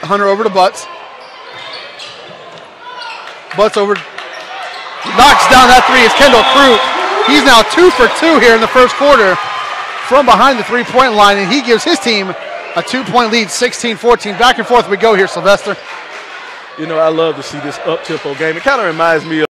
Hunter over to Butts. Butts over, knocks down that three. It's Kendall Crute. He's now 2 for 2 here in the first quarter from behind the three-point line, and he gives his team a 2-point lead, 16-14. Back and forth we go here, Sylvester. You know, I love to see this up-tempo game. It kind of reminds me of